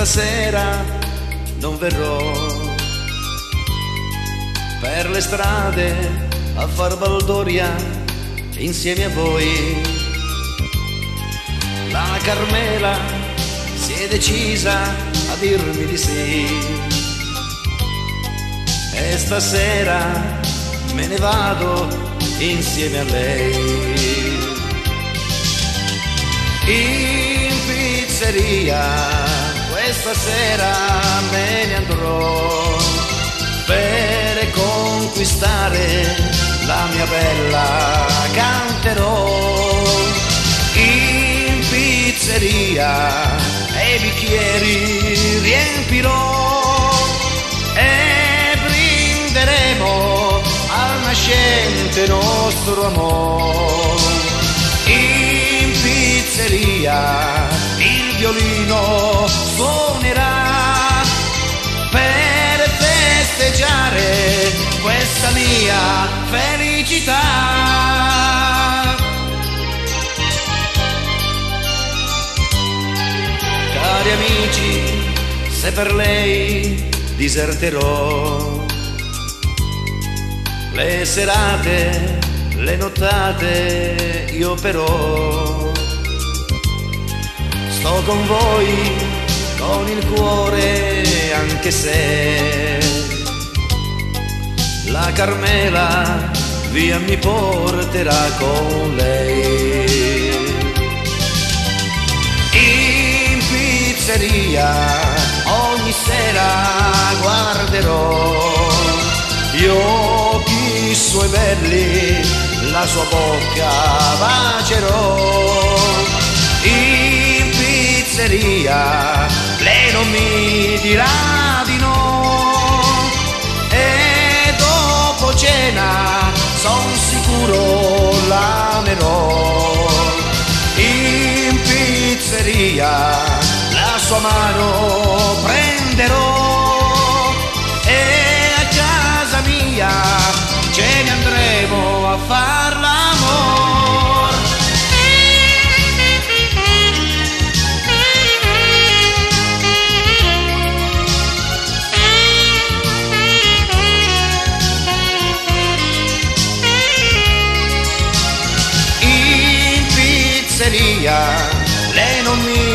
sera non verrò per le strade a far baldoria insieme a voi. La Carmela si è decisa a dirmi di sì e stasera me ne vado insieme a lei. In pizzeria questa sera me ne andrò per conquistare la mia bella, canterò in pizzeria e i bicchieri riempirò e brinderemo al nascente nostro amore. In pizzeria il violino suonerà per festeggiare questa mia felicità. Cari amici, se per lei diserterò le serate, le nottate, io però sto con voi con il cuore, anche se la Carmela via mi porterà con lei. In pizzeria ogni sera guarderò gli occhi suoi belli, la sua bocca bacerò. In pizzeria lei non mi dirà di no e dopo cena son sicuro l'amerò. In pizzeria la sua mano prenderò e a casa mia ce ne andremo a far l'amor. In pizzeria lei non mi